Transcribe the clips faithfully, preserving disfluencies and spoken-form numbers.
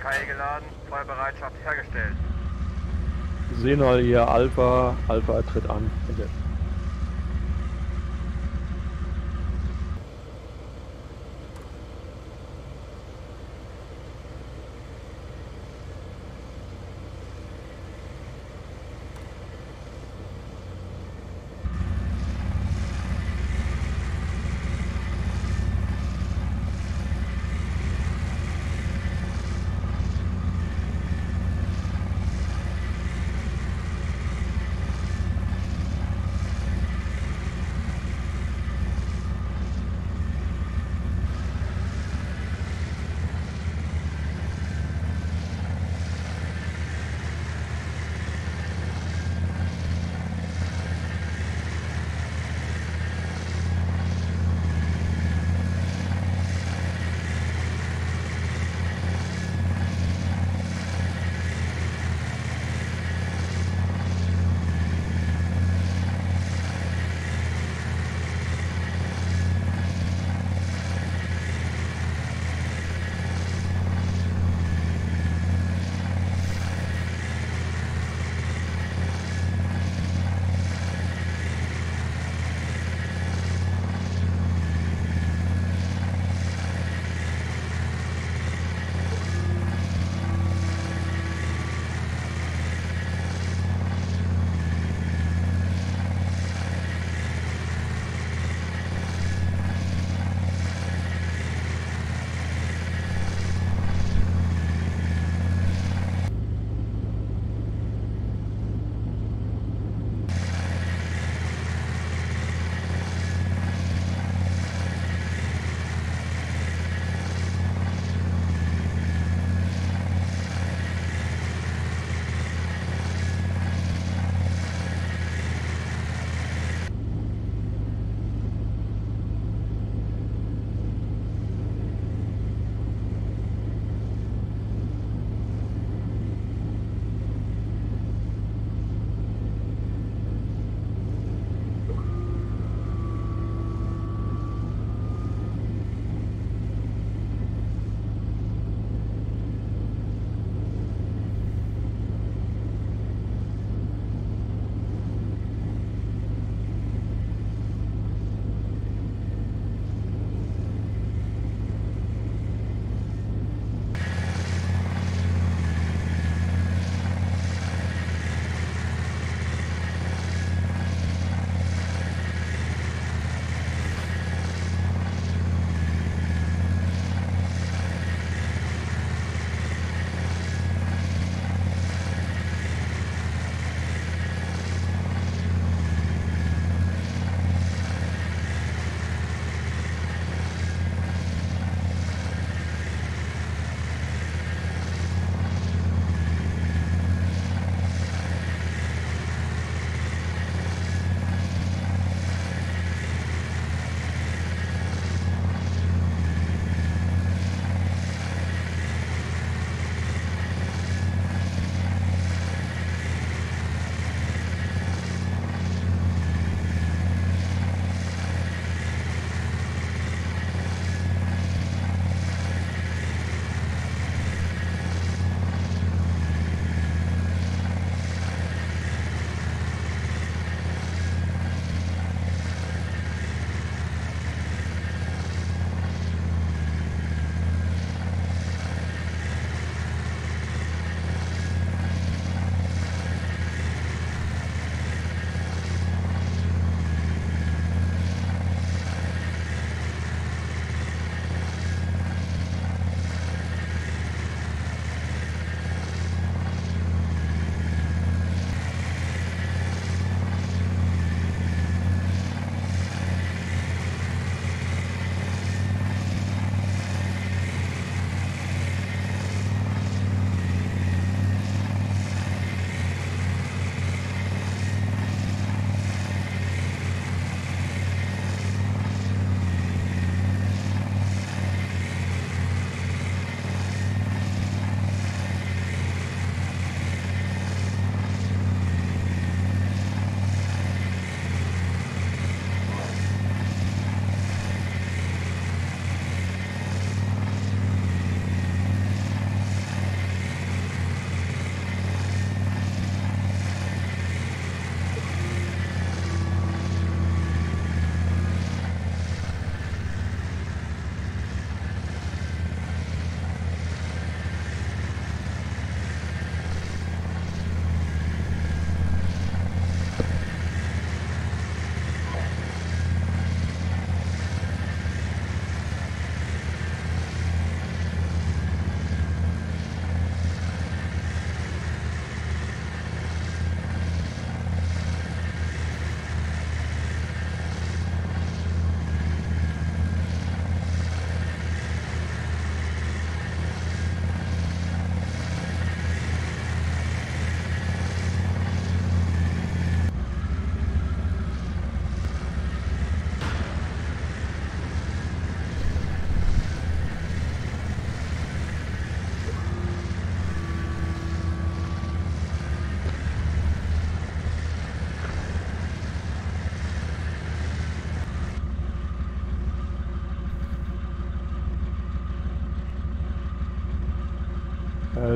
Kai geladen, Feuerbereitschaft hergestellt. Signal hier Alpha, Alpha tritt an. Bitte.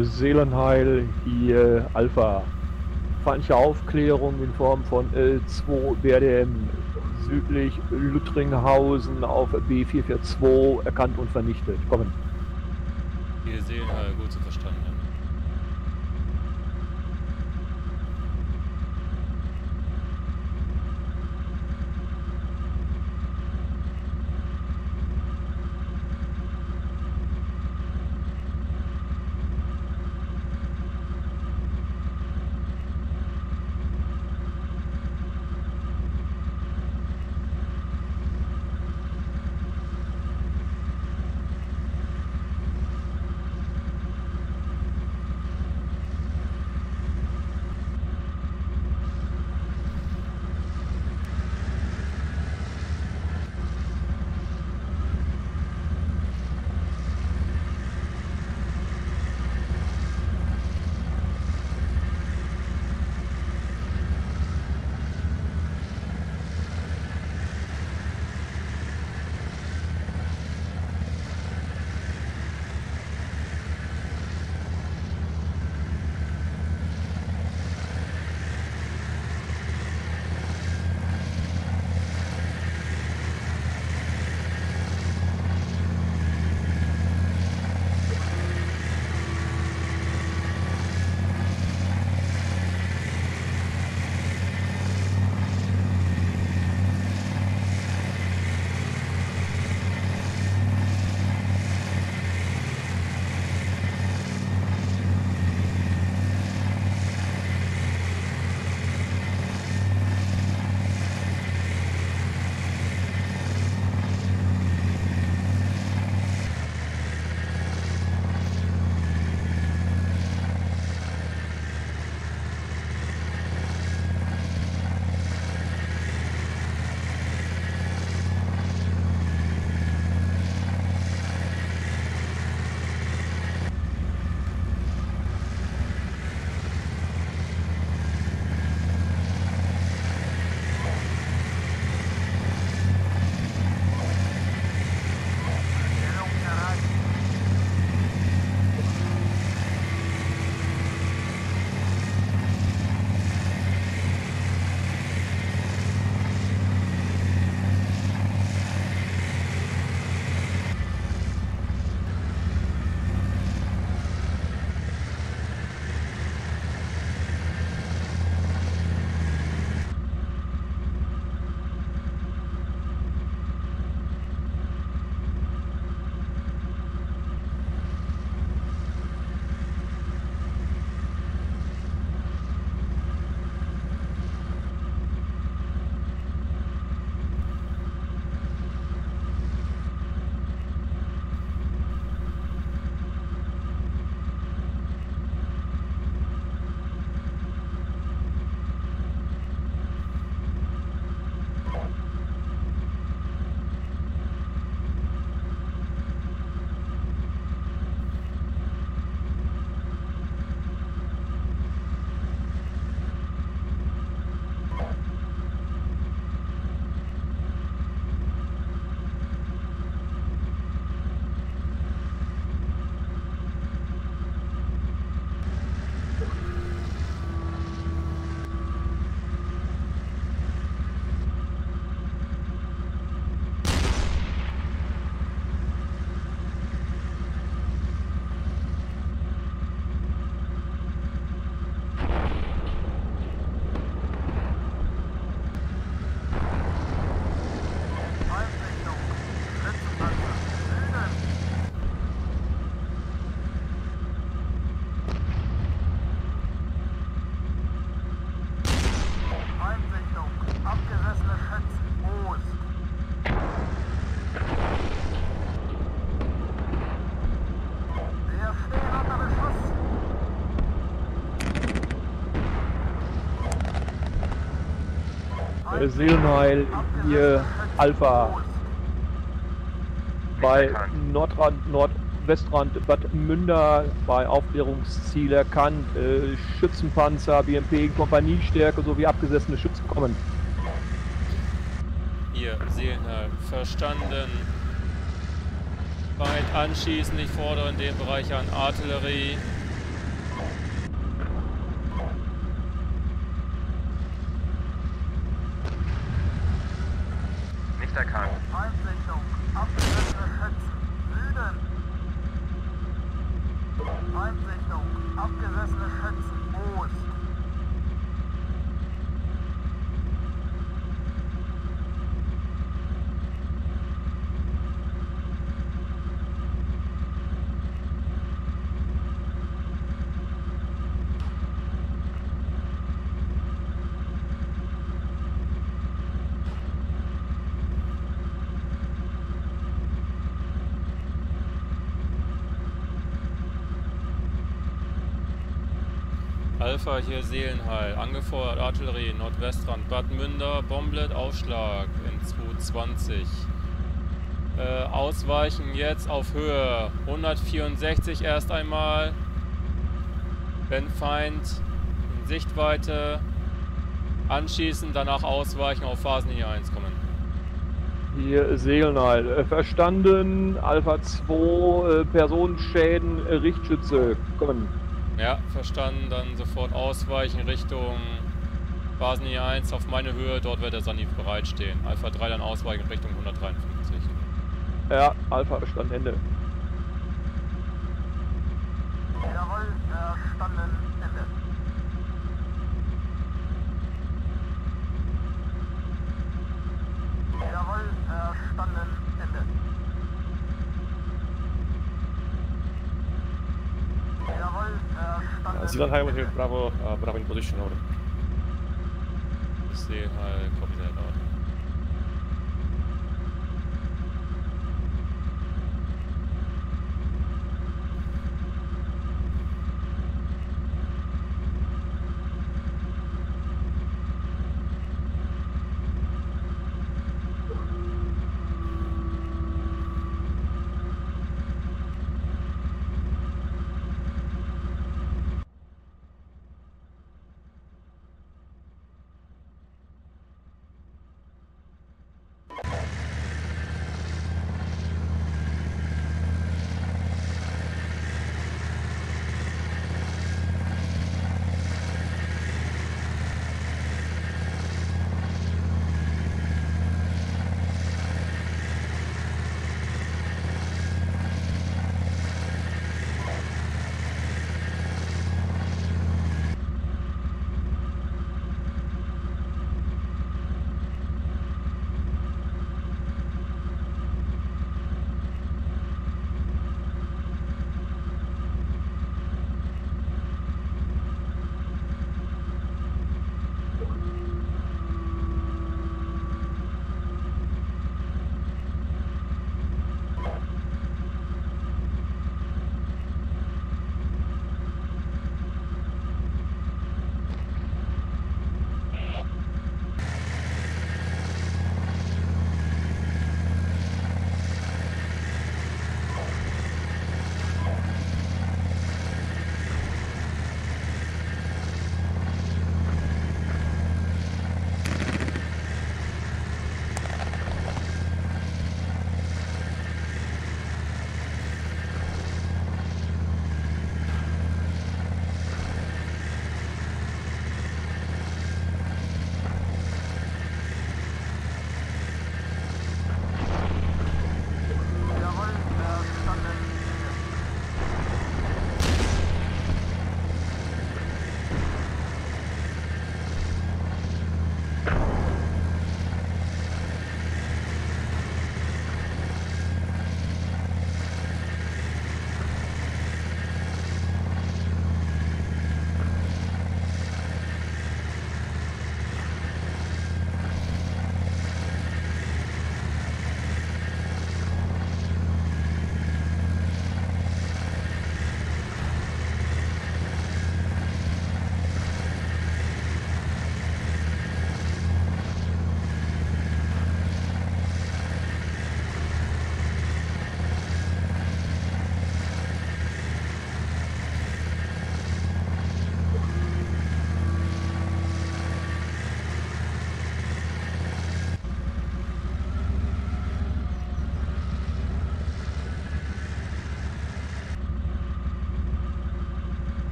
Äh, Seelenheil, hier Alpha. Feindliche Aufklärung in Form von L zwei B R D M südlich Lüttringhausen auf B vier vier zwei erkannt und vernichtet. Kommen. Hier Seelenheil, gut zu verstanden. Seelenheil, hier Alpha. Bei Nordrand, Nordwestrand Bad Münder bei Aufklärungsziel erkannt. Äh, Schützenpanzer, B M P, Kompaniestärke sowie abgesessene Schützen kommen. Hier, Seelenheil, verstanden. Weit anschießen, ich fordere in dem Bereich an Artillerie. nicht erkannt. Feindsichtung, abgerissene Schützen, Süden. Feindsichtung, abgerissene Schützen, Ost. Alpha, hier Seelenheil. Angefeuert, Artillerie, Nordwestrand, Bad Münder, Bomblet, Aufschlag in zweihundertzwanzig. Äh, ausweichen jetzt auf Höhe. hundertvierundsechzig erst einmal. Wenn Feind in Sichtweite. Anschießen, danach ausweichen, auf Phasenlinie eins kommen. Hier Seelenheil. Äh, verstanden. Alpha zwei, äh, Personenschäden, äh, Richtschütze. Kommen. Ja, verstanden. Dann sofort ausweichen Richtung Phasenlinie eins auf meine Höhe. Dort wird der Sanif bereitstehen. Alpha drei dann ausweichen Richtung hundertdreiundfünfzig. Ja, Alpha verstanden, Ende. Jawohl, verstanden, Ende. Jawohl, verstanden, Ende. Jawohl, verstanden. Zealand Highway here, Bravo, uh, Bravo in position, over. Seelenheil, copy that out.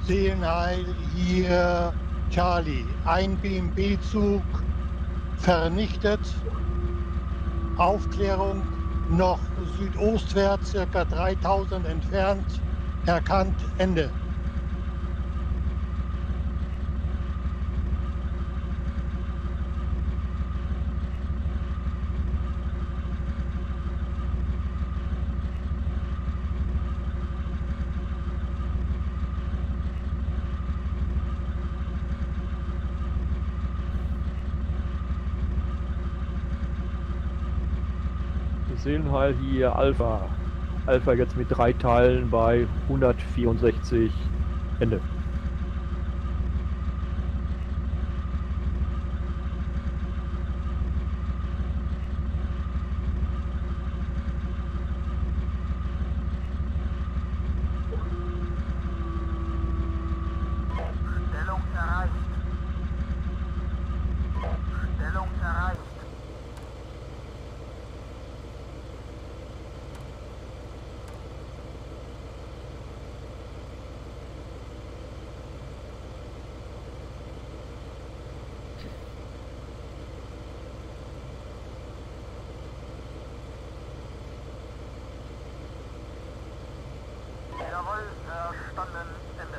Seelenheil, hier Charlie. Ein B M B-Zug vernichtet. Aufklärung noch südostwärts, circa dreitausend entfernt. Erkannt, Ende. Seelenheil hier Alpha. Alpha jetzt mit drei Teilen bei hundertvierundsechzig. Ende. Stellung erreicht. Stellung erreicht. Jawohl, verstanden, Ende.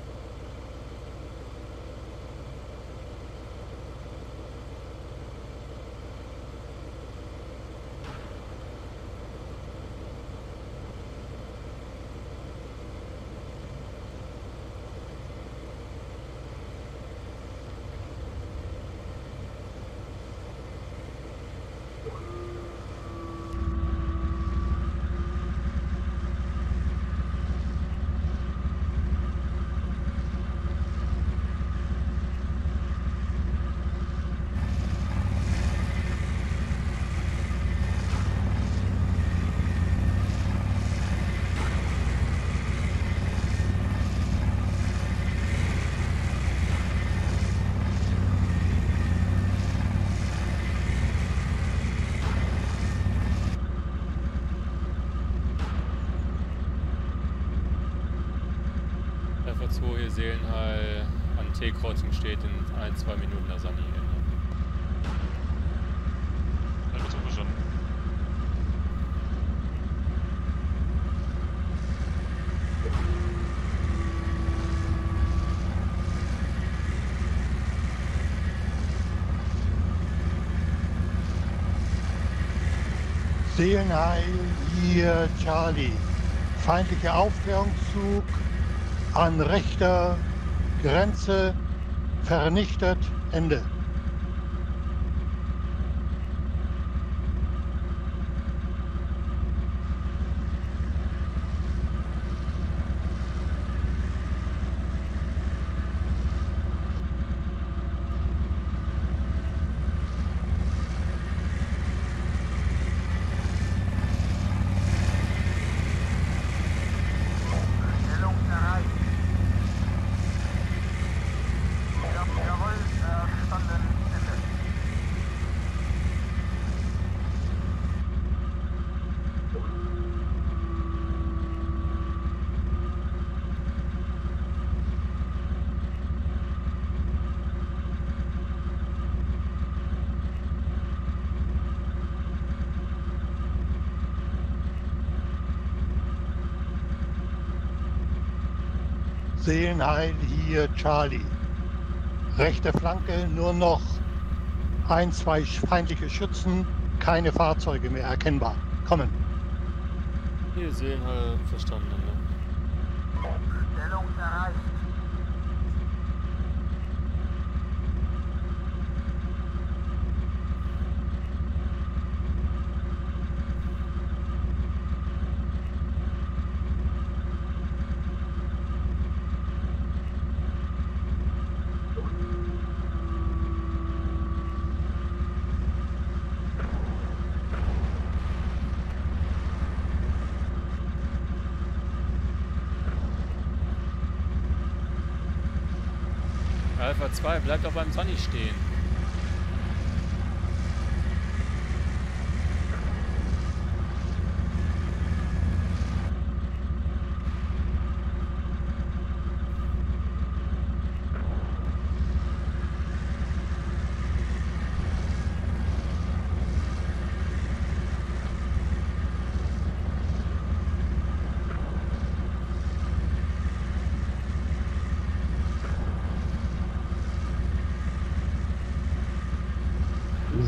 Alpha zwei hier Seelenheil an T-Kreuzung steht in ein, zwei Minuten der Sani. Alpha zwei verstanden. Seelenheil, hier Charlie. Feindlicher Aufklärungszug an rechter Grenze vernichtet, Ende. Stellung erreicht. Ja, jawohl, verstanden, Ende. Seelenheil, hier Charlie. Rechte Flanke nur noch ein, zwei feindliche Schützen, keine Fahrzeuge mehr erkennbar. Kommen. Hier Seelenheil verstanden. Ne? Stellung erreicht. Alpha zwei bleibt auch beim Sunny stehen.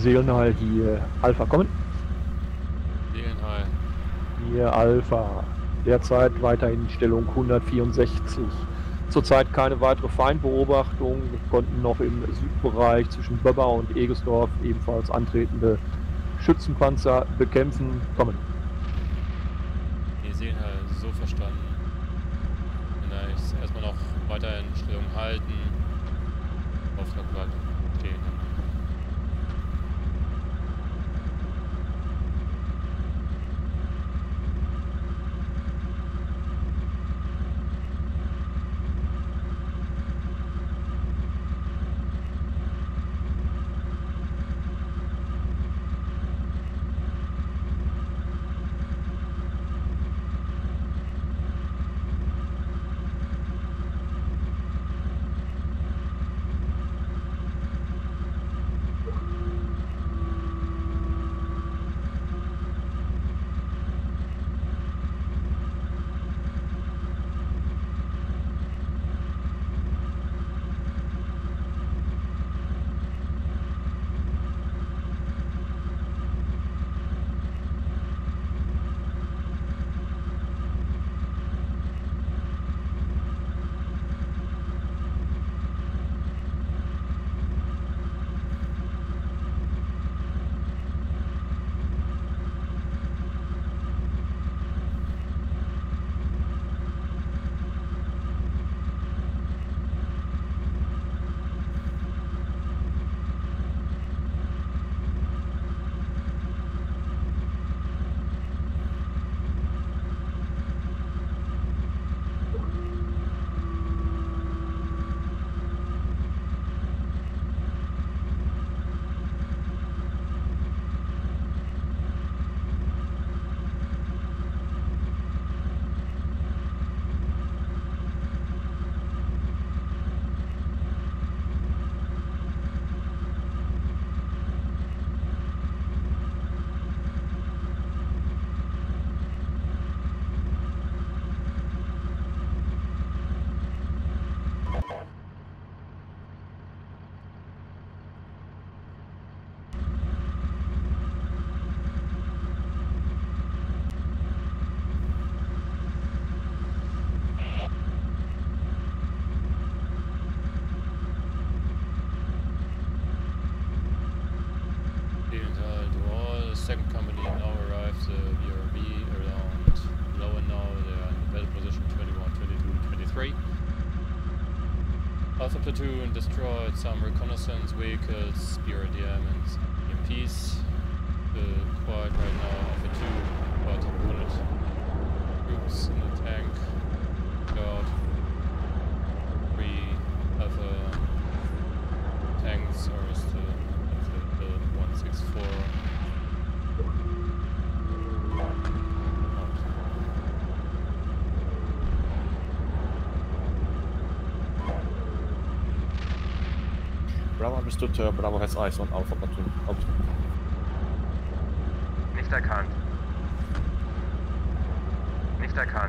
Seelenheil hier Alpha kommen. Seelenheil. Hier Alpha. Derzeit weiterhin in Stellung hundertvierundsechzig. Zurzeit keine weitere Feindbeobachtung. Wir konnten noch im Südbereich zwischen Böber und Egesdorf ebenfalls antretende Schützenpanzer bekämpfen. Kommen. Die Seelenheil, so verstanden. Vielleicht erstmal noch weiter in Stellung halten. Auftrag bleibt stehen. Second company now arrives, uh, V R V around Lowenau. They are in the battle position twenty-one, twenty-two, twenty-three. Alpha platoon destroyed some reconnaissance vehicles, B R D M and E M Ps. Uh, quiet right now, Alpha two, but wanted troops in the tank. Got three Alpha tanks are still at the one sixty-four. Bravo understood, uh, Bravo has eyes on Alpha platoon. Out. Nicht erkannt. Nicht erkannt.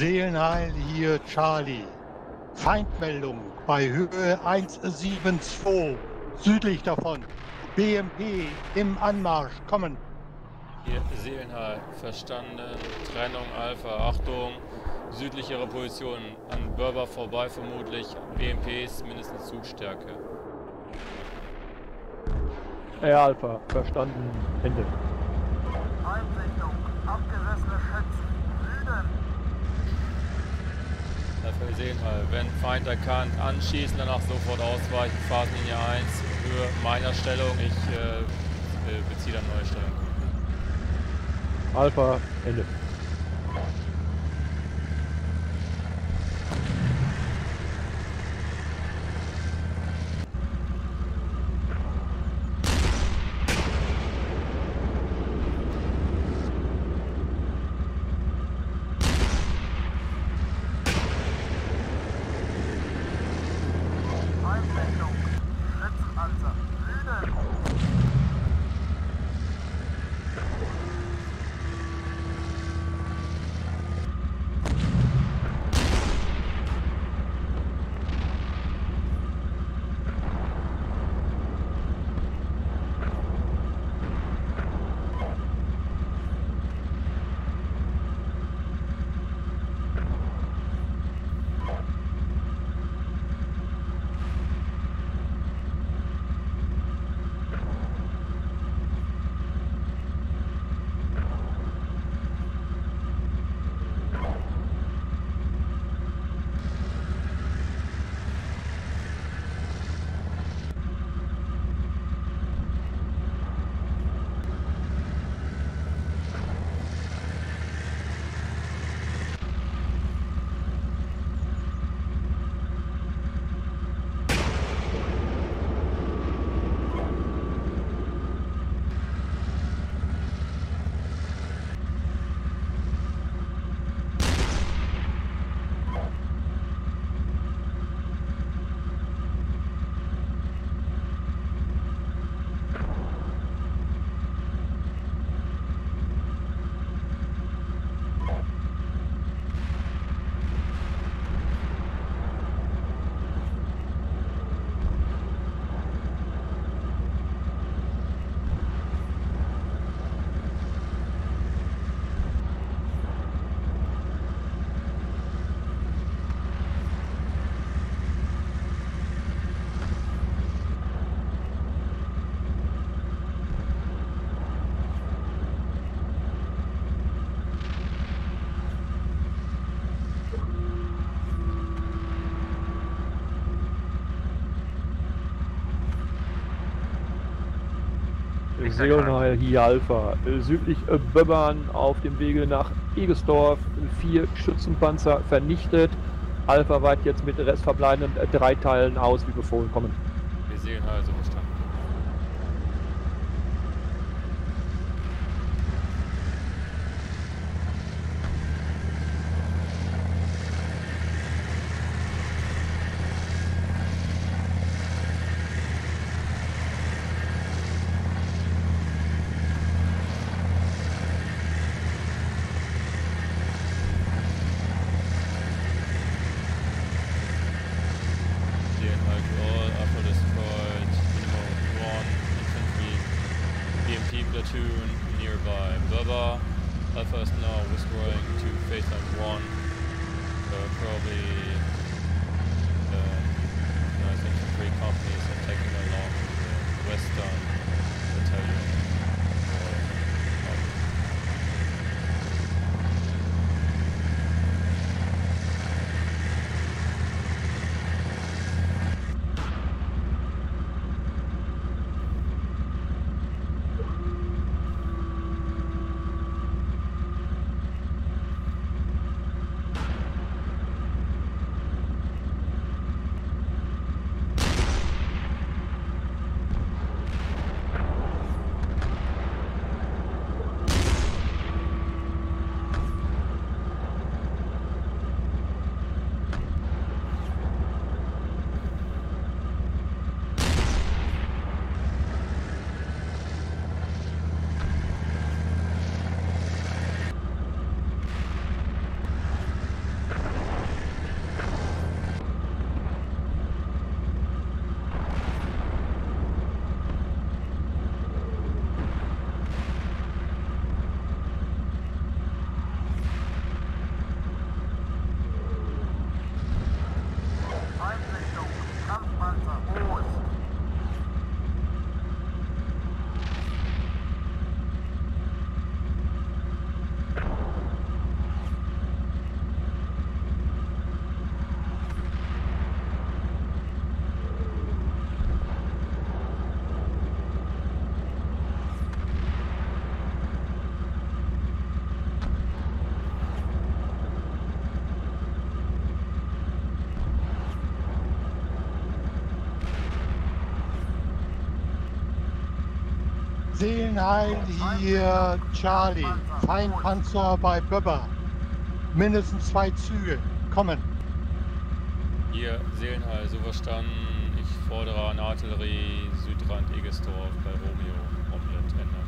Seelenheil hier Charlie. Feindmeldung bei Höhe hundertzweiundsiebzig, südlich davon. B M P im Anmarsch, kommen. Hier Seelenheil, verstanden. Trennung Alpha, Achtung. Südlichere Positionen an Berber vorbei vermutlich. B M Ps mindestens Zugstärke. Air Alpha, verstanden, Ende. Feindsichtung. Abgerissene Schützen. Süden. Alpha Seelenheil, wenn Feind erkannt, anschießen, danach sofort ausweichen. Phasenlinie eins, Höhe meiner Stellung. Ich äh, beziehe dann neue Stellung. Alpha, Ende. Feindsichtung. Schützenpanzer. Süden. Seelenheil hier Alpha, äh, südlich äh, Böbbern auf dem Wege nach Egesdorf, vier Schützenpanzer vernichtet. Alpha weicht jetzt mit restverbleibenden äh, drei Teilen aus, wie befohlen, kommen. Wir Seelenheil, so verstanden. Seelenheil to all, Alpha destroyed, minimum one infantry, B M P platoon nearby. Berber, Alpha is now withdrawing to phase line one, uh, probably uh, nice infantry companies are taking along the western battalion. Or, um, Seelenheil hier Charlie. Feindpanzer bei Böber. Mindestens zwei Züge. Kommen. Hier, Seelenheil, so verstanden. Ich fordere an Artillerie Südrand Egesdorf bei Romeo. Komplett ändern.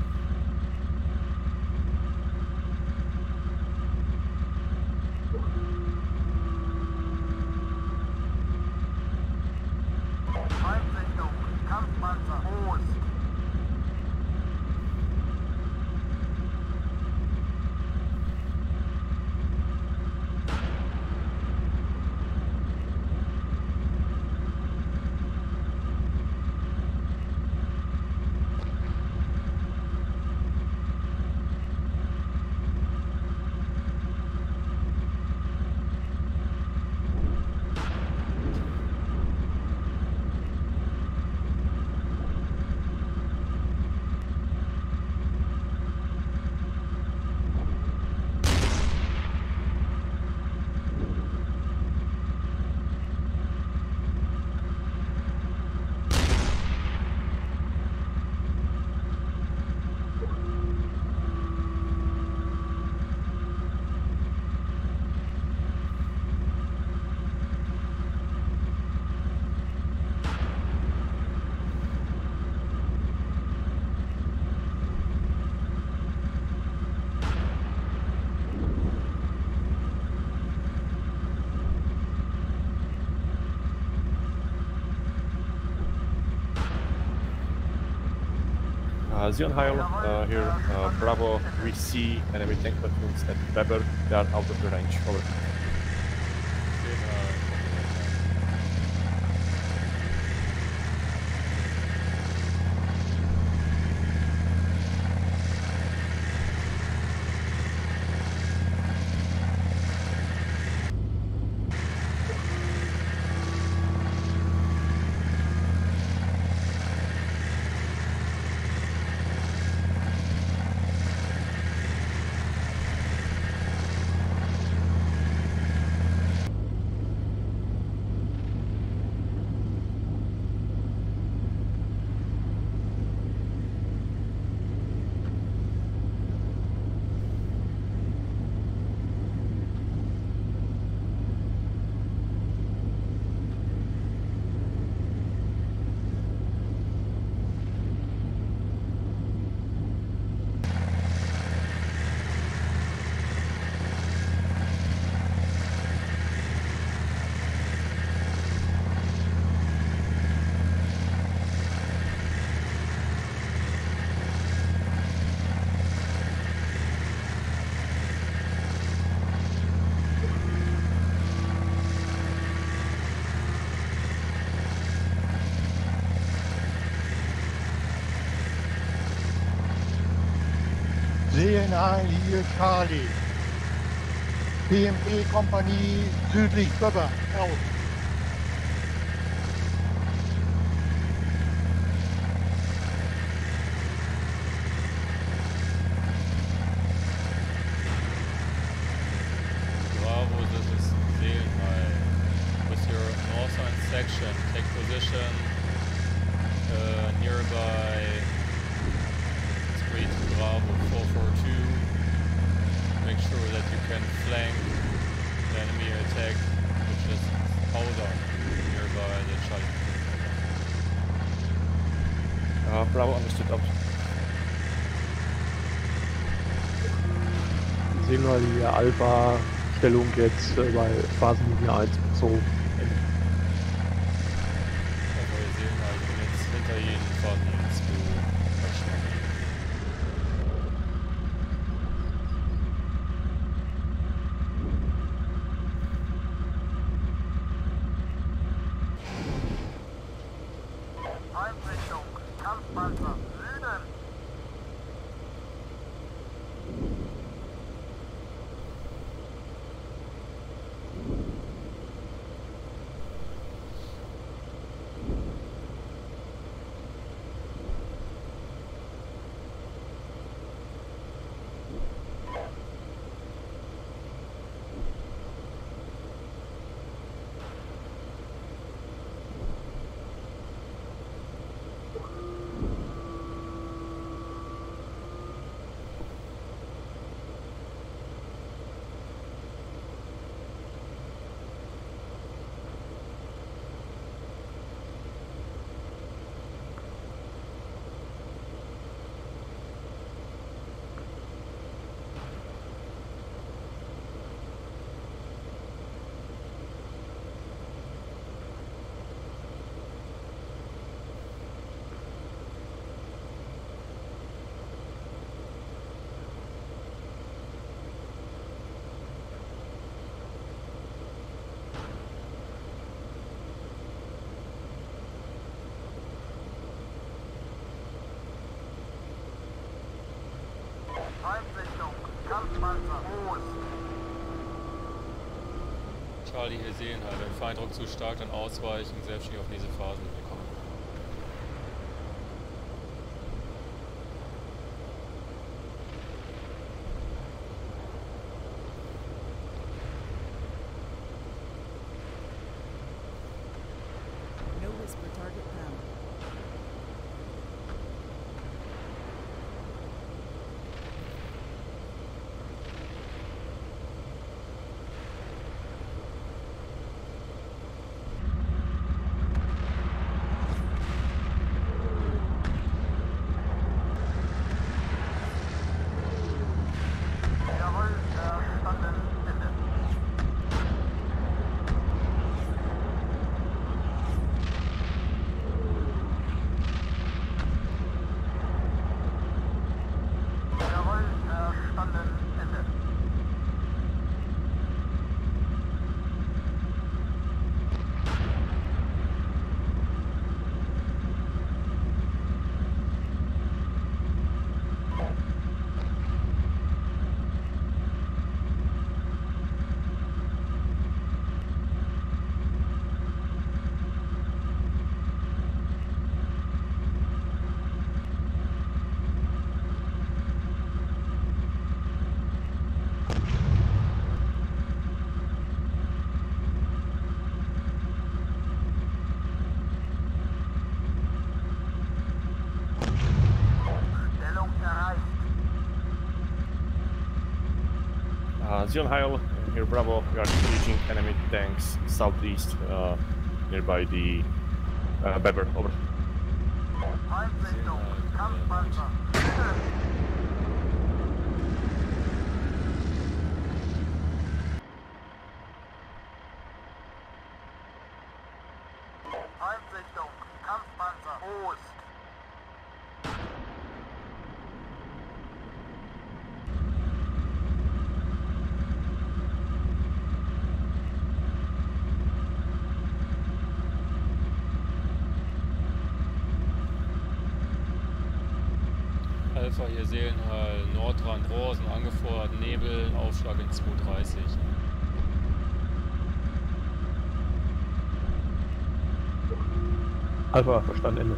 Feindsichtung. Kampfpanzer. Ost. Uh, Zionheil, uh, here, uh, Bravo, we see enemy tank platoons at Weber, they are out of the range, over. Seelenheil, Seelenheil hier Charlie. B M P-Kompanie südlich Böber. Aus. Bravo, this is Seelenheil. With your northern section, take position uh, nearby Street Bravo four four two. Make sure that you can flank the enemy attack, which is Hauser, nearby the Charlie. Uh, Bravo, understood, out. Sehen wir die Alpha-Stellung jetzt äh, bei Phasenlinie eins so. Also wir sehen halt, ich bin jetzt hinter Ihnen, fahren jetzt zu Verschnappen. Feindsichtung. Kampfpanzer. Süden. Charlie hier sehen, halt, wenn Feinddruck zu stark, dann ausweichen, selbstständig auf diese Phasen bekommen. No whisper target found. Jawohl, verstanden. Ende. Jawohl, verstanden. Ende. Stellung erreicht. Uh, Zion Heil, here Bravo, we are engaging enemy tanks southeast, uh, nearby the uh, Beber, over. Feindsichtung. Kampfpanzer. Süden. Feindsichtung. Kampfpanzer. Ost. Alpha hier Seelenhall, Nordrand, Rosen, angefordert, Nebel, Aufschlag in zwei dreißig. Alpha, verstanden, Ende.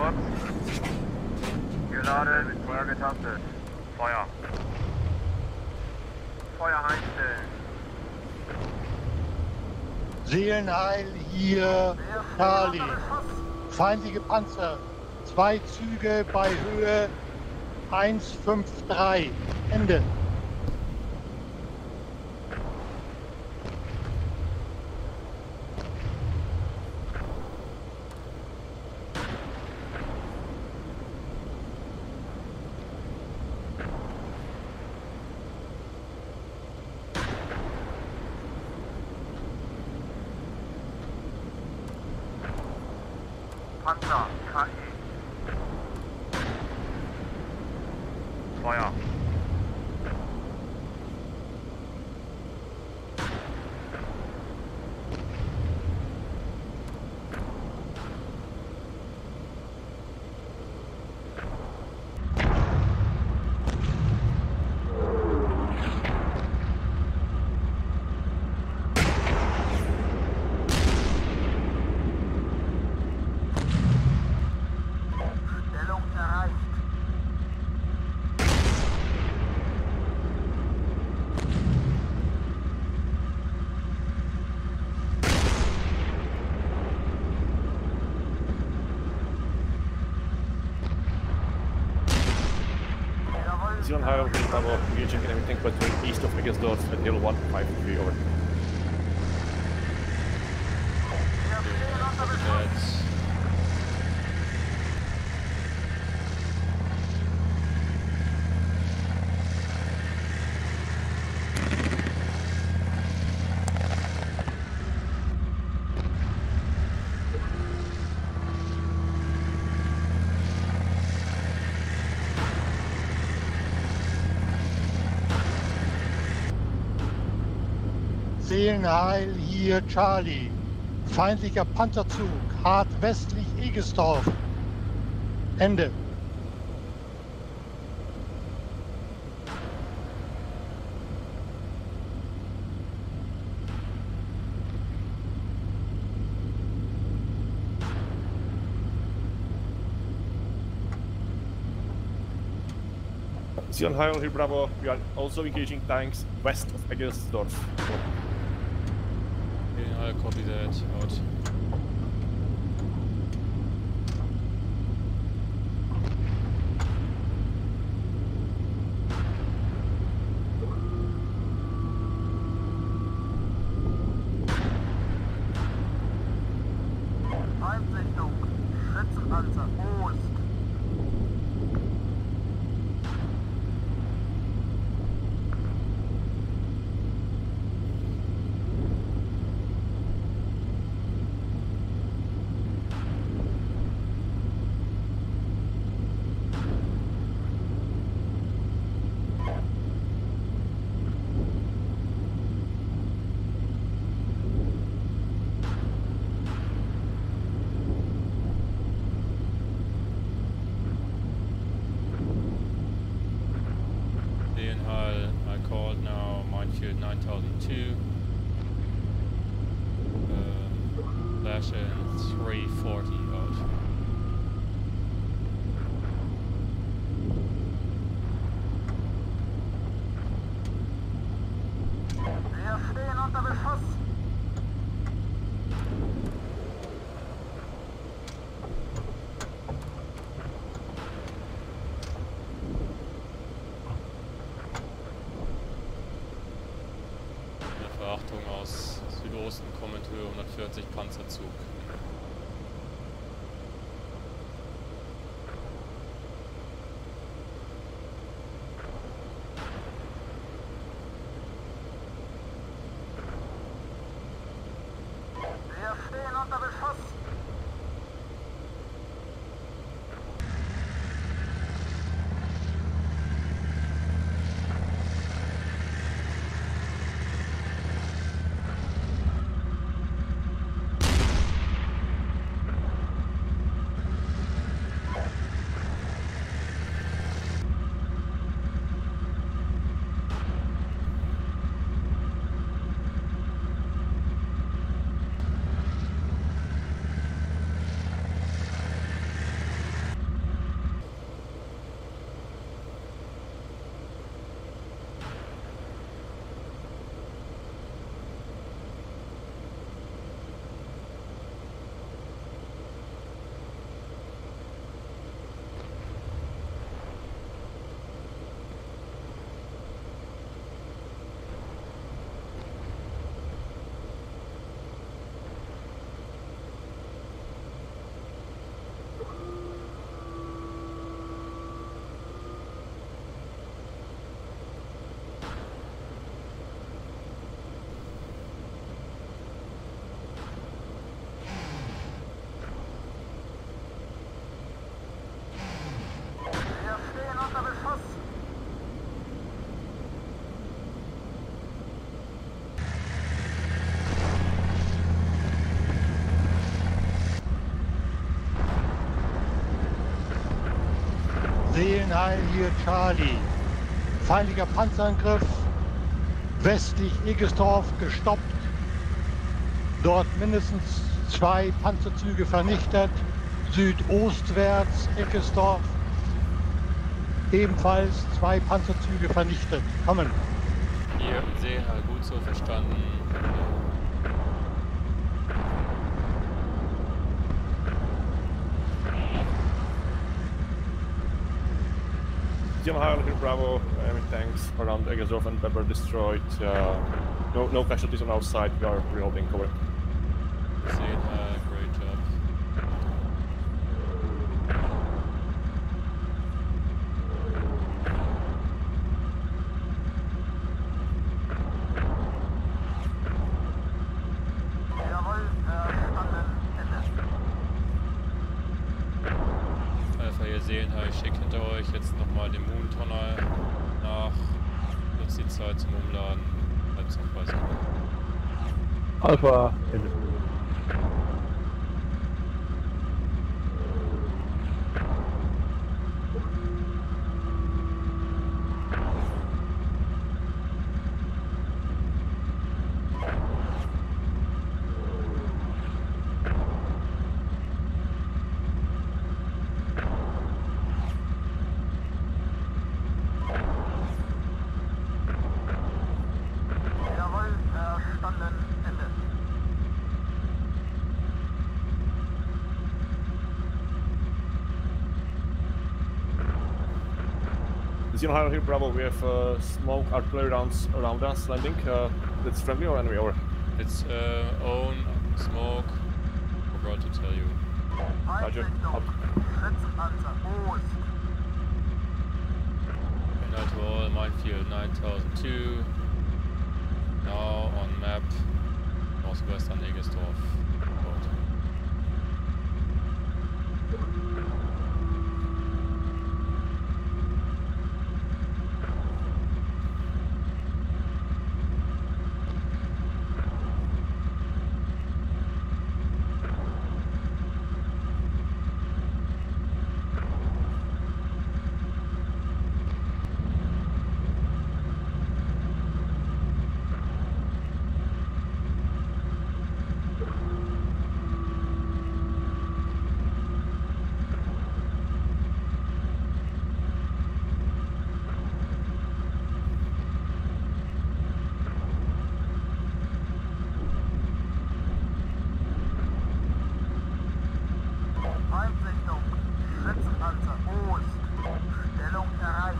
kurz. Geladen, mit Feuer getastet. Feuer. Feuer einstellen. Seelenheil hier, Charlie. Feindliche Panzer. Zwei Züge bei Höhe eins fünf drei. Ende. Panzer, K I. Feuer. Stellung erreicht. Jawohl. Zion Heil, Hill Bravo, engaging enemy tank battery east of Eggersdorf at Hill one five three, over. Wir stehen unter Beschuss. That's Seelenheil hier, Charlie. Feindlicher Panzerzug, hart westlich Egesdorf. Ende. Zion Heil, Hill Bravo, we are also engaging tanks west of Eggersdorf. okay, I'll copy that out. Feindsichtung. Schützenpanzer. Ost. Leonhal, I called now, minefield nine thousand two. Uh, Flash in three forty out. Wir stehen unter Beschuss. Eine Verachtung aus Südosten kommend Höhe hundertvierzig Panzerzug. Wir stehen unter Beschuss. Seelenheil hier Charlie. Feindlicher Panzerangriff. Westlich Egesdorf gestoppt. Dort mindestens zwei Panzerzüge vernichtet. Südostwärts Egesdorf. Ebenfalls zwei Panzerzüge vernichtet. Kommen. Hier, Seelenheil, gut so verstanden. Zero Heil here, Bravo. Enemy tanks around Egersdorf and Weber destroyed. Uh, no, no casualties on our side. We are reholding cover. Seelenheil, great job. Jawohl, verstanden. Ende. Alpha, ihr Seelenheil, ich schicke hinter euch jetzt nochmal den Moon-Tunnel nach. Nutzt die Zeit zum Umladen. Bleibt's noch weiß. Alpha, Ende. Jawohl, verstanden. Ende. Zero Heil here, Bravo. We have uh, smoke artillery rounds around us landing. Uh, that's friendly or enemy? Over. It's uh, own smoke. Forgot to tell you. Roger. Feindrichtung. Schützenpanzer. Ost. Inhalt to all, minefield nine thousand two. Now on map, northwestern Egesdorf. Road. Feindrichtung. Schützenpanzer. Ost. Stellung erreicht.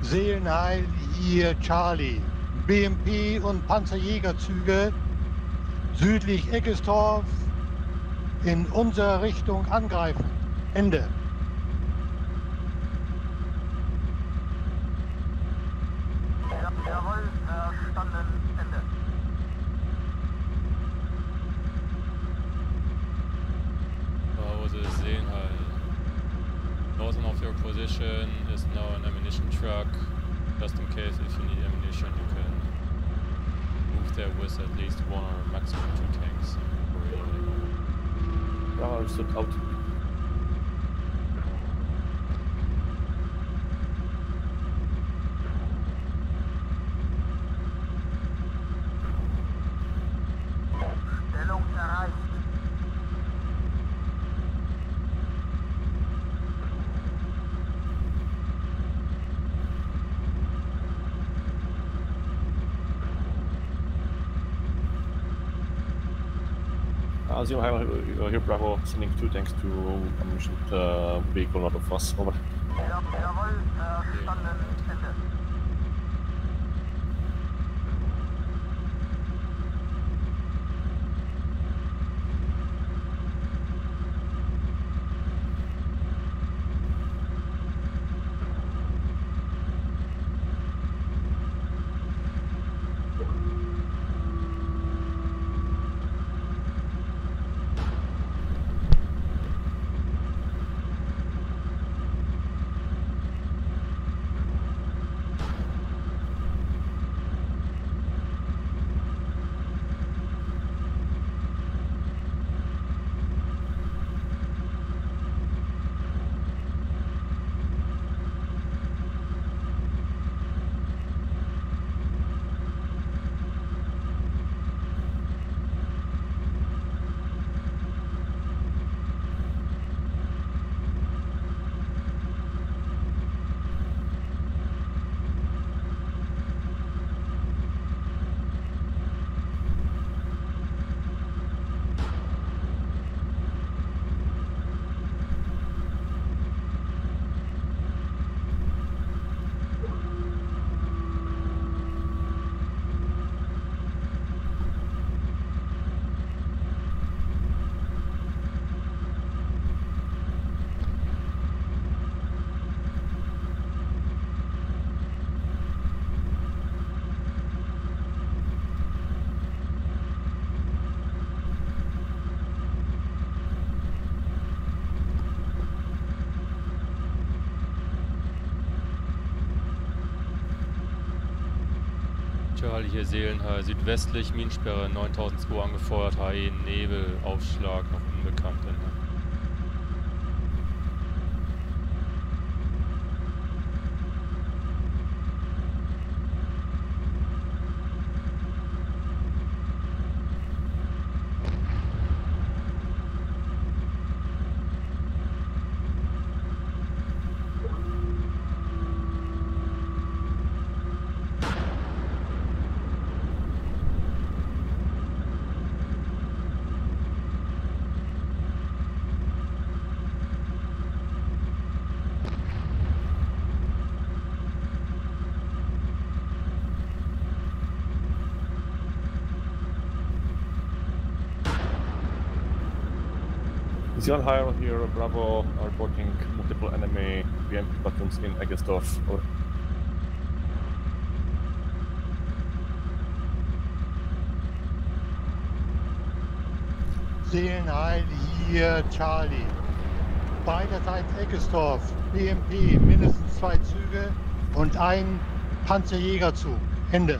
Seelenheil hier Charlie. B M P und Panzerjägerzüge südlich Eggestorf in unsere Richtung angreifen. Ende. Ja, jawohl, verstanden. Ende. Bravo to Seelenheil. Northern of your position is now an ammunition truck. Just in case if you need ammunition, you can move there with at least one or maximum two tanks. Ja, ist das out. Stellung erreicht. As you have uh, here, Bravo, sending two tanks to ammunition uh, vehicle north of us. Over. Ja, jawohl, verstanden. Ende. Charlie hier Seelenheil, südwestlich Minensperre neuntausendzwei angefeuert, H E Nebel, Aufschlag, noch unbekannt. Ende. Zion High here, Bravo, are reporting multiple enemy B M P platoons in Eggestorf. Over. Seelenheil hier Charlie. Beiderseits Eggestorf, B M P mindestens zwei Züge und ein Panzerjägerzug. Ende.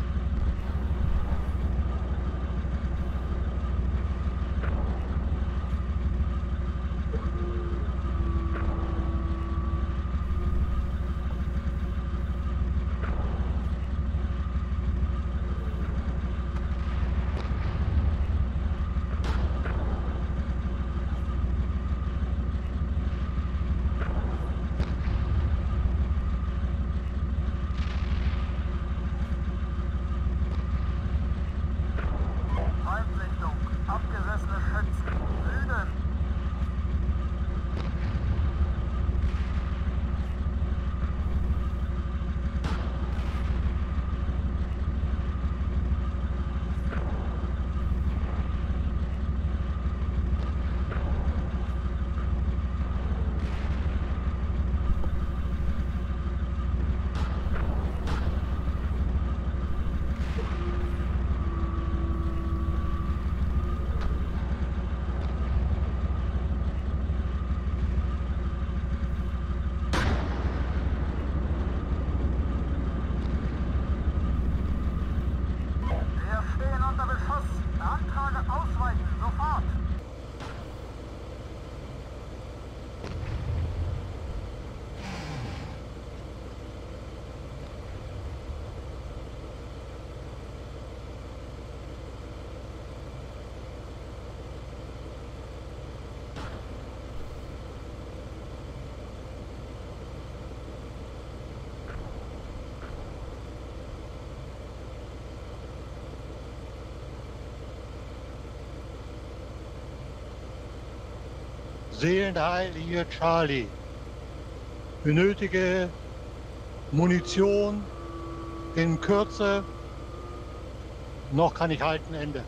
Seelenheil hier Charlie. Benötige Munition in Kürze. Noch kann ich halten, Ende.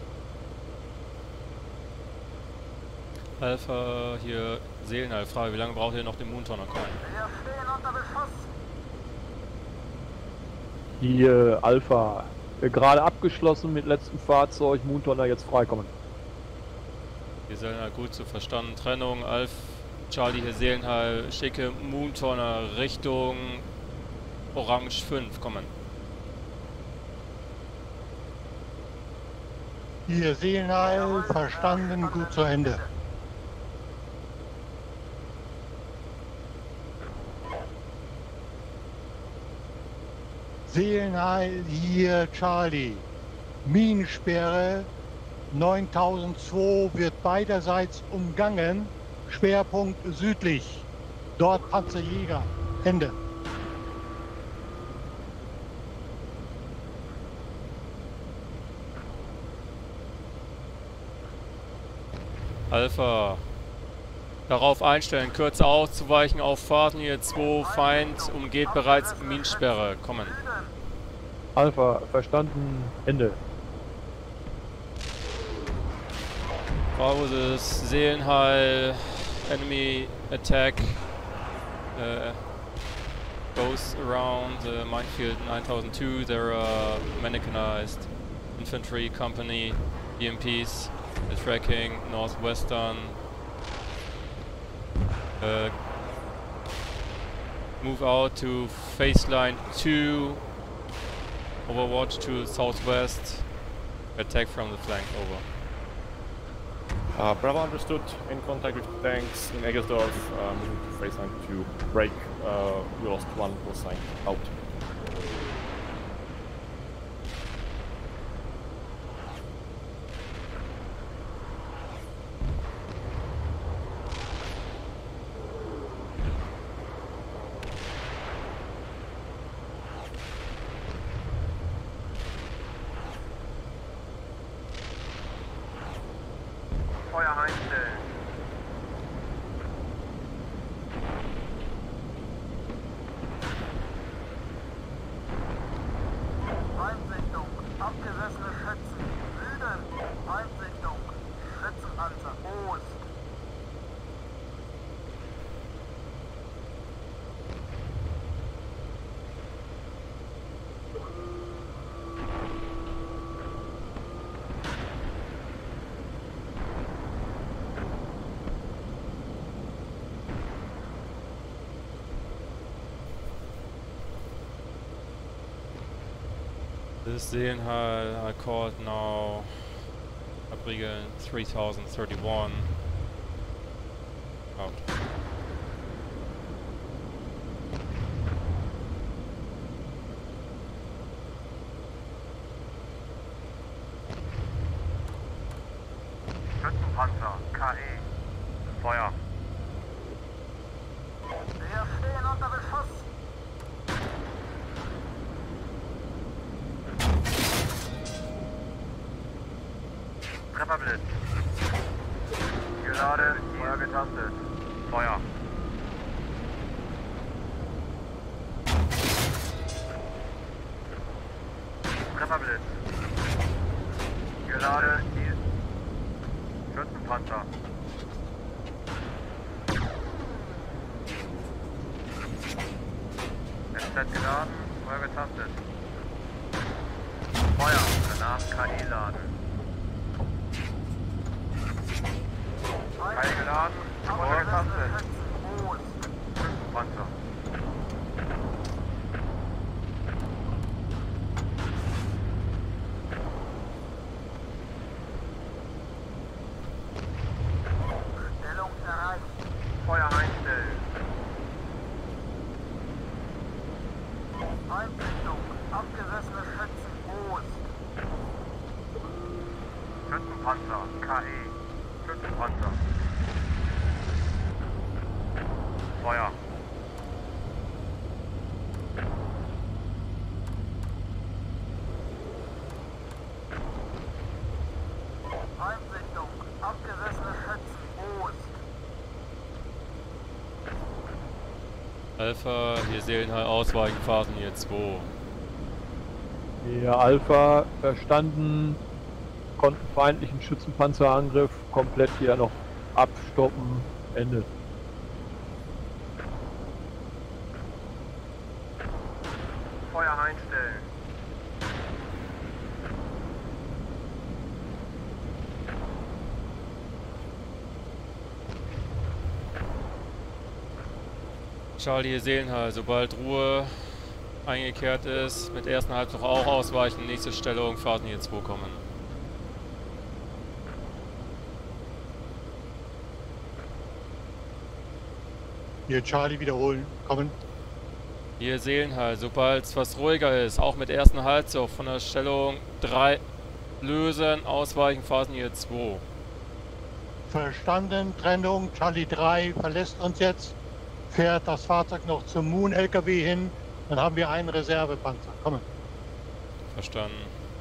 Alpha, hier Seelenheil, Frage, wie lange braucht ihr noch den Moontonner kommen? Wir stehen unter Beschuss. Die äh, Alpha äh, gerade abgeschlossen mit letztem Fahrzeug, Moontonner jetzt freikommen. Die Seelenheil, gut zu verstanden. Trennung, Alpha, Charlie, hier Seelenheil, schicke Moontonner Richtung Orange fünf, kommen. Hier Seelenheil, verstanden, gut zu Ende. Seelenheil hier Charlie. Minensperre neuntausendzwei wird beiderseits umgangen. Schwerpunkt südlich. Dort Panzerjäger. Ende. Alpha, darauf einstellen, kürzer auszuweichen auf Fahrten hier zwei, Feind umgeht bereits Minensperre, kommen. Alpha, verstanden, Ende. Bravo ist Seelenheil, enemy attack uh, goes around the minefield nine thousand two, there are mechanized infantry company, E M Ps, the tracking northwestern, uh, move out to phase line two, overwatch to southwest, attack from the flank, over. Uh, Bravo understood, in contact with tanks in Eggersdorf, uh, moving to phase line to break, uh, we lost one, was signed out. Feuer einstellen. Feindsichtung. Abgesessene Schützen. Süden. Feindsichtung. Schützenpanzer. Ost. This Seelenheil, I called now Abrige three thousand thirty-one. Out. Schützenpanzer, K E. Feuer. Wir stehen unter Beschuss. Trefferblitz. Geladen, Feuer getastet. Feuer. Trefferblitz. Geladen, Ziel. Schützenpanzer. S Z geladen, Feuer getastet. Feuer, danach K E laden. Keil geladen, Feuer getastet. Schützen. Ost. Schützenpanzer. Stellung erreicht. Feuer einstellen. Feindsichtung. Abgesessene Schützen. Ost. Schützenpanzer, K E. Schützenpanzer. Feuer. Feindsichtung. Abgesessene Schützen. Ost. Alpha, hier Seelenhall ausweichen, Phasenlinie zwei. Ja, Alpha verstanden. Konnten feindlichen Schützenpanzerangriff komplett hier noch abstoppen. Ende. Feuer einstellen. Charlie, hier Seelenhall, sobald Ruhe eingekehrt ist, mit ersten Halbzug auch ausweichen, nächste Stellung, Phasenlinie zwei kommen. Hier Charlie wiederholen. Kommen. Hier Seelenhall, sobald es was ruhiger ist, auch mit ersten Halbzug von der Stellung drei lösen, ausweichen, Phasenlinie zwei. Verstanden. Trennung. Charlie drei verlässt uns jetzt. Fährt das Fahrzeug noch zum Moon-L K W hin. Dann haben wir einen Reservepanzer. Kommen. Verstanden.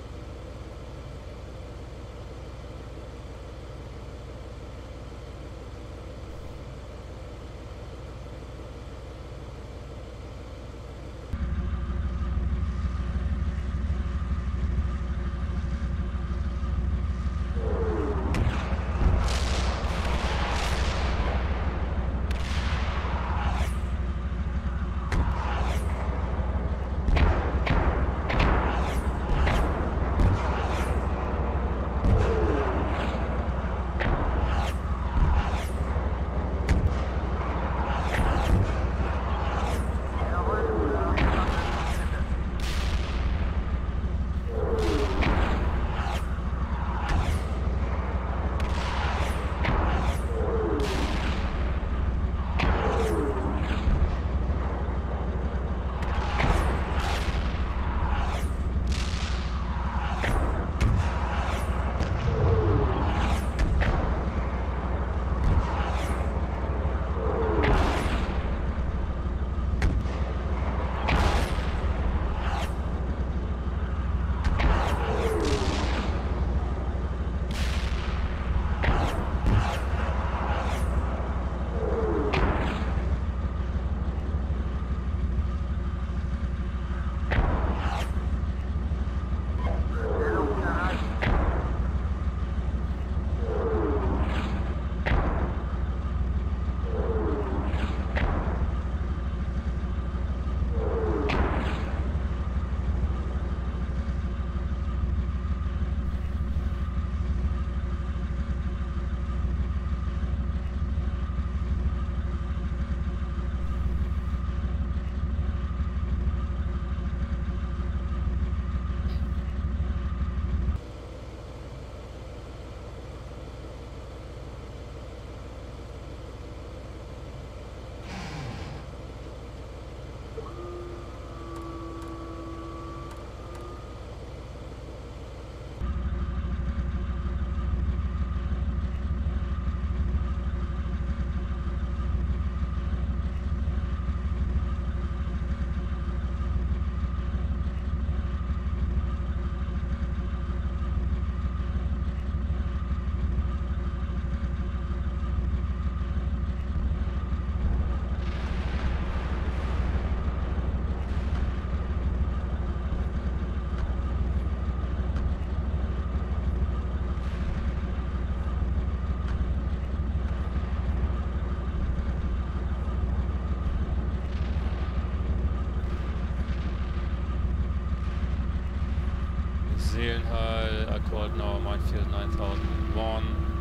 Seelenhall, Accord now, Minefield nine thousand one,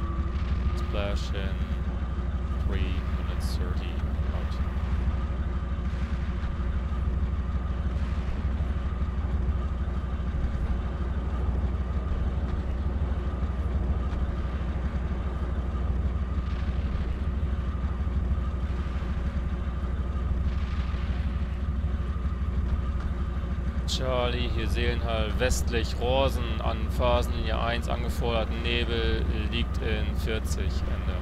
splash in three minutes thirty out. Charlie, hier Seelenhall, westlich Rosen an Phasenlinie eins angeforderten Nebel liegt in vierzig, Ende.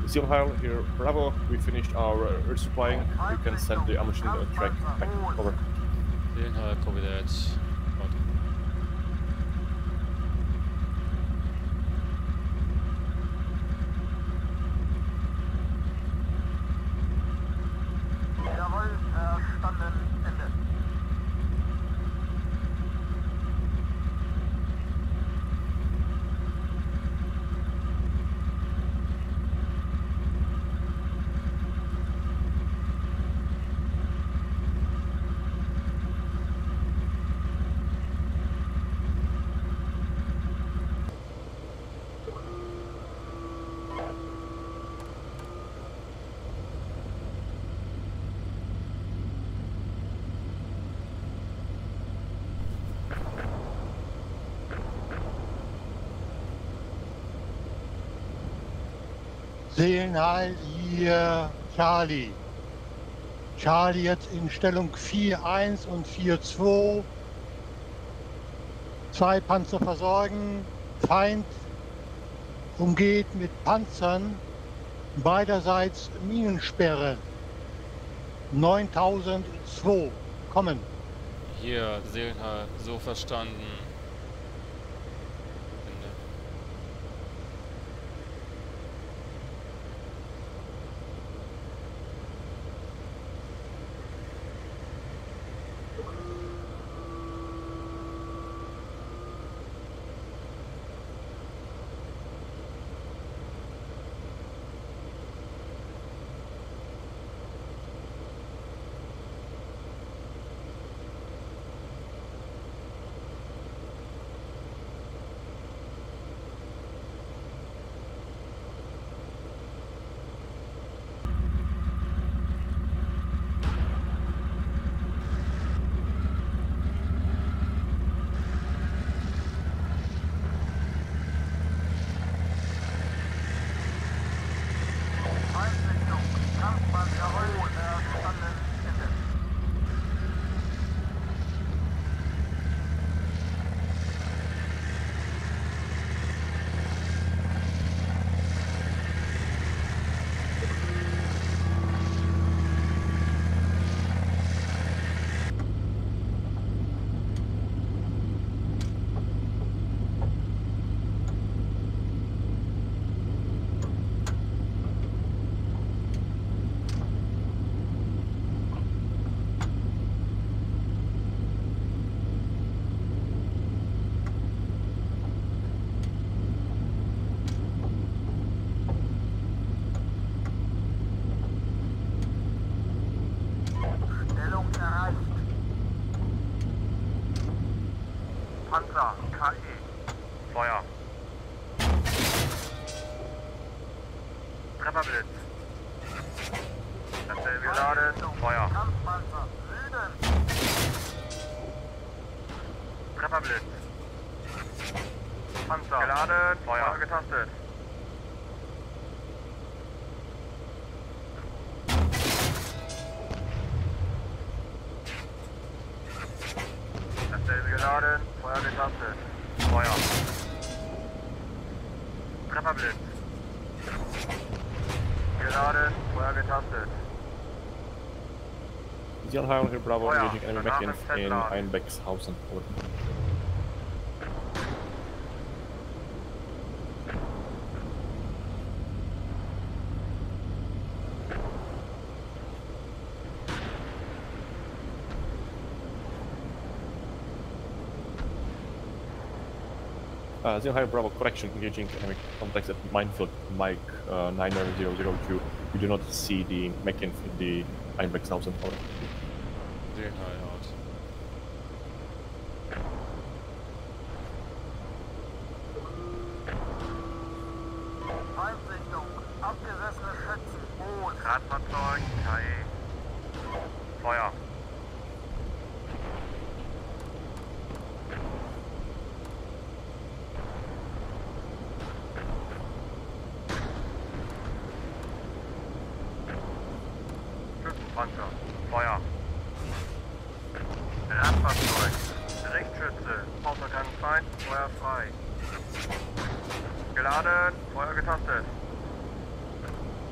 Zero Heil here, Bravo. We finished our uh, earth supplying. You can send the ammunition uh, track back. Over. Seelenheil, copy that. Out. Jawohl, verstanden. Ende. Seelenheil hier, Charlie. Charlie jetzt in Stellung vier eins und vier zwei. Zwei Panzer versorgen. Feind umgeht mit Panzern beiderseits Minensperre. neuntausendzwei. Kommen. Hier, Seelenheil, so verstanden. Ende. Feindrichtung, Kampfbahn, jawohl, verstanden. Ende. Stellung erreicht. Panzer, K E. Feuer. Trefferblitz. Dasselbe geladen. Feuer. Kampfpanzer, Süden. Trefferblitz. Panzer. Geladen. Feuer getastet. Dasselbe geladen. Feuer getastet. Feuer. Trefferblitz. Geladen. Feuer getastet. Zero Heil here, Bravo. Feuer. Engaging enemy Danach Mechans im Feld in laden. Einbeckshausen. Over. Uh, Zero Heil, Bravo. Correction. Engaging enemy contacts at Minefield Mike uh, nine nine zero zero two. We do not see the Mechans in the Einbeckshausen. Over. Seelenheil out. Feindrichtung, abgerissene Schützen, Boot. Radfahrzeug. K E. Feuer. Schützenpanzer. Feuer. Radfahrzeug. Richtschütze. Außer kein Feind. Feuer frei. Geladen. Feuer getastet.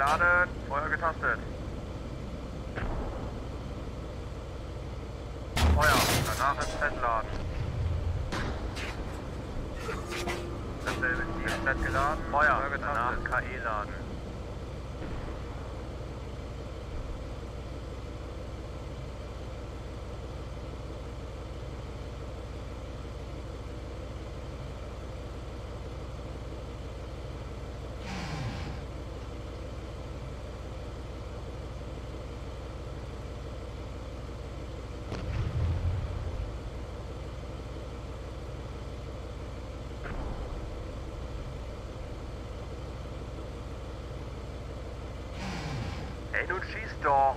Geladen, Feuer getastet. Feuer, danach ins Set laden. Dasselbe Ziel, Set geladen, Feuer, Feuer getastet, K E laden. Ey, nun schieß doch!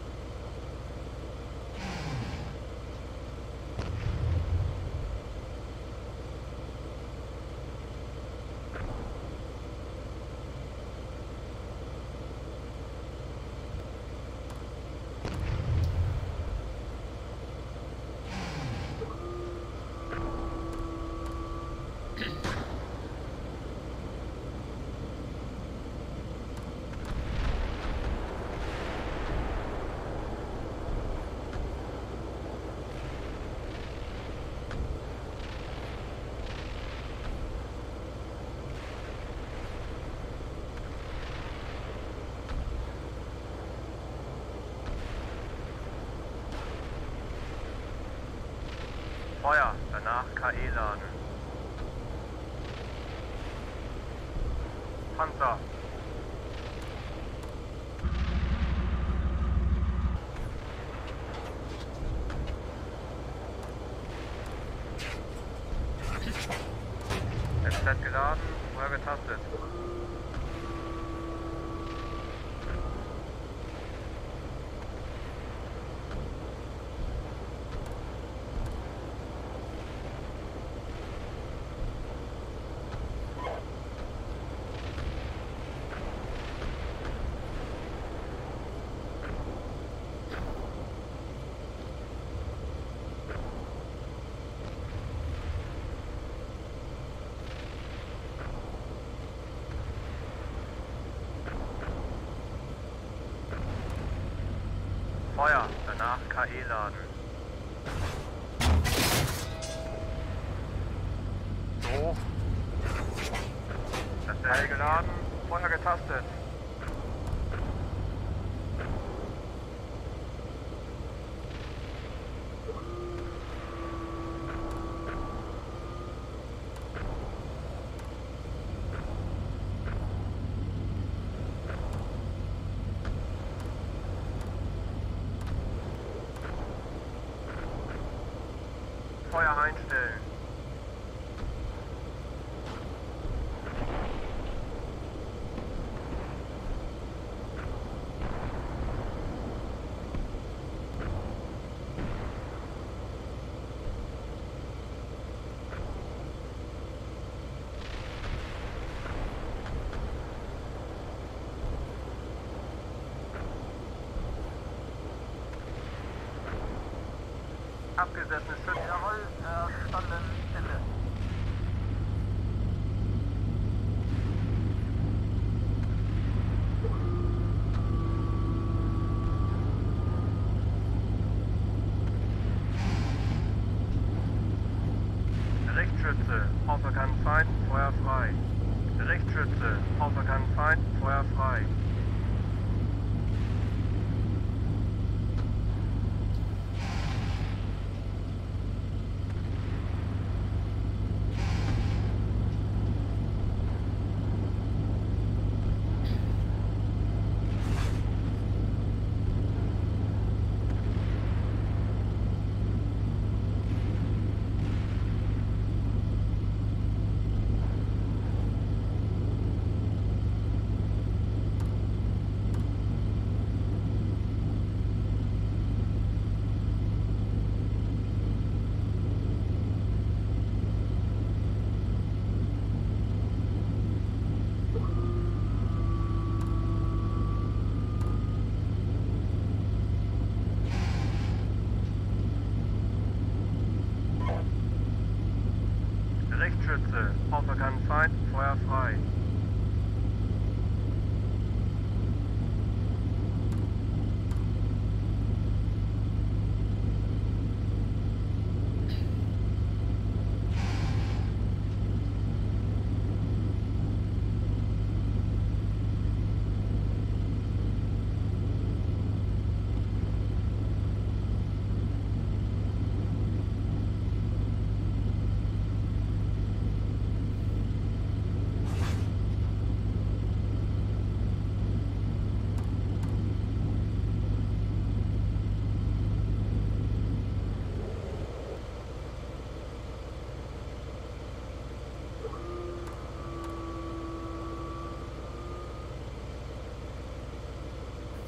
Feuer, danach K E laden. Panzer. S Z geladen, Feuer getastet. Feuer, danach K E laden. So. Das Teil geladen, Feuer getastet. Feuer einstellen. Abgesessene Schützen. Jawohl, verstanden, Ende. Richtschütze, außerkann Feind, Feuer frei. Richtschütze, außerkann Feind, Feuer frei.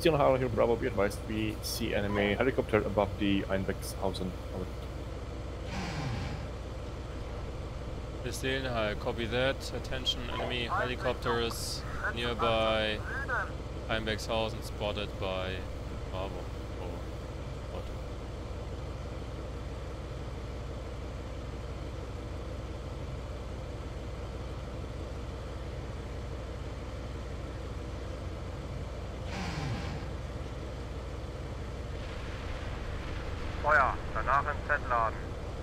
Still Harlow here, Bravo, be advised, we see enemy helicopter above the Einbeckshausen. Over. Seelenheil, copy that. Attention, enemy helicopters nearby Einbeckshausen spotted by Bravo. Oh, what? Feuer, danach in Z laden.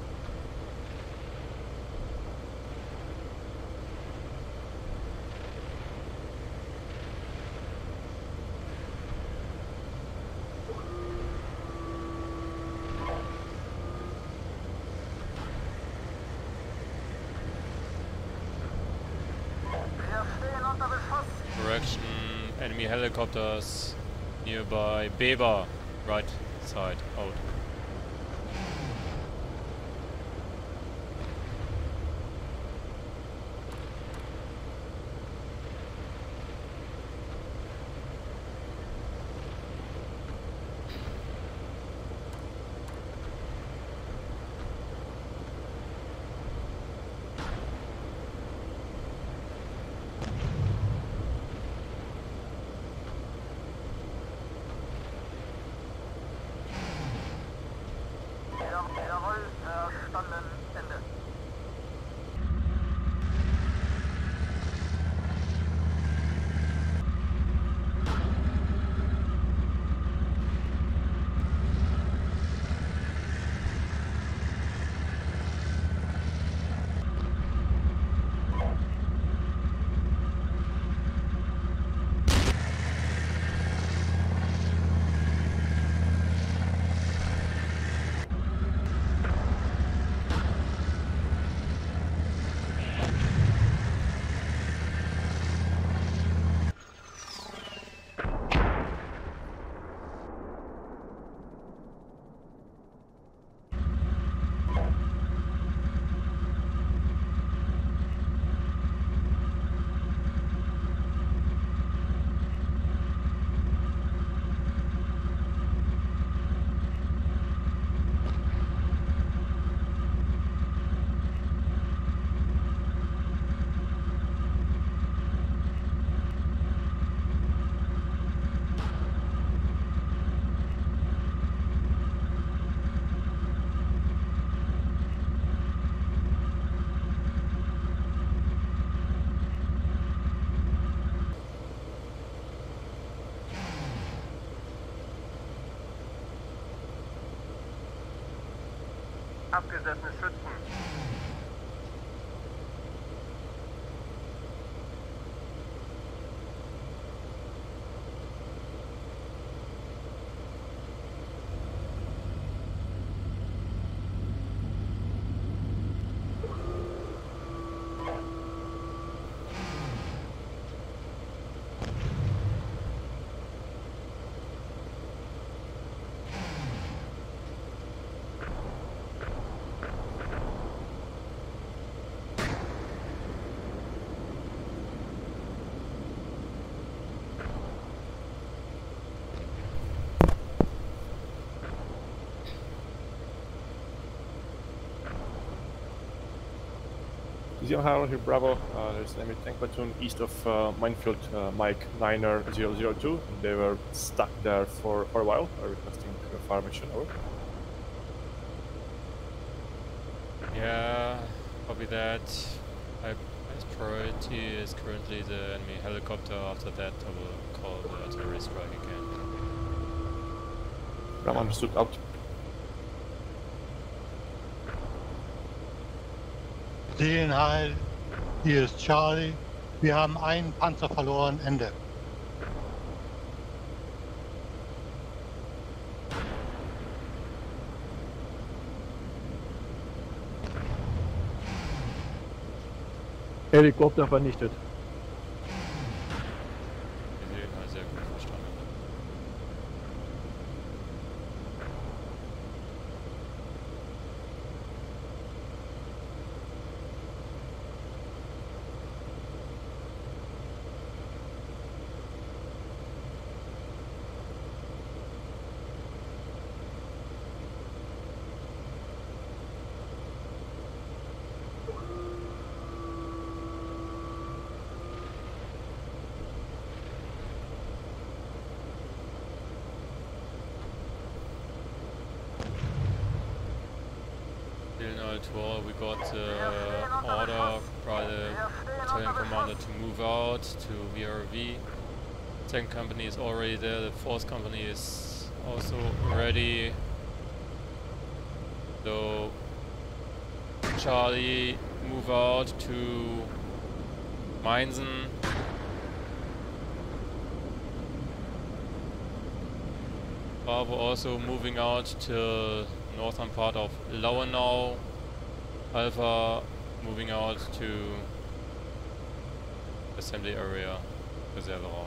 Wir stehen unter Beschuss. Correction, enemy helicopters nearby Beber, right side, out. Ja, jawohl, verstanden. Ende. Abgesetzte Schützen. Zero Harlow here, Bravo. Uh, there's an enemy tank platoon east of uh, Minefield, uh, Mike niner zero zero two. They were stuck there for, for a while, uh, requesting a fire mission. Over. Yeah, copy that. My highest priority is currently the enemy helicopter. After that, I will call the artillery strike again. Bravo, understood. Out. Seelenheil, hier ist Charlie. Wir haben einen Panzer verloren. Ende. Helikopter vernichtet. Wir sehen halt sehr gut verstanden. Signal to all, we got uh, order by the battalion commander to move out to V R V. Second company is already there, the fourth company is also ready. So Charlie, move out to Mainzen. Bravo also moving out to northern part of Lauenau. Alpha moving out to assembly area, Reserveraum.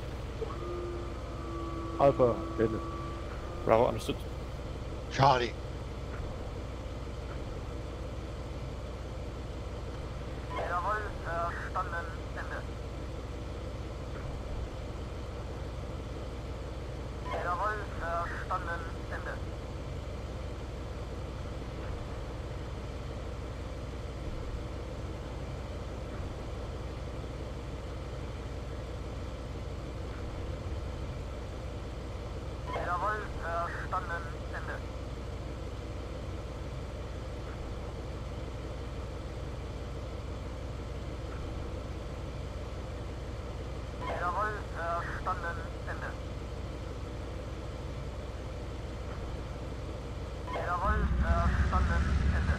Alpha, Ende. Bravo, understood. Charlie. Jawohl, verstanden, Ende. Jawohl, verstanden, Ende. Jawohl, verstanden, Ende. Jawohl, verstanden, Ende. Jawohl, verstanden, Ende.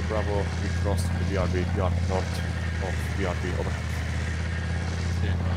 Bravo, we crossed the V R B, we are north of V R B, over. Okay.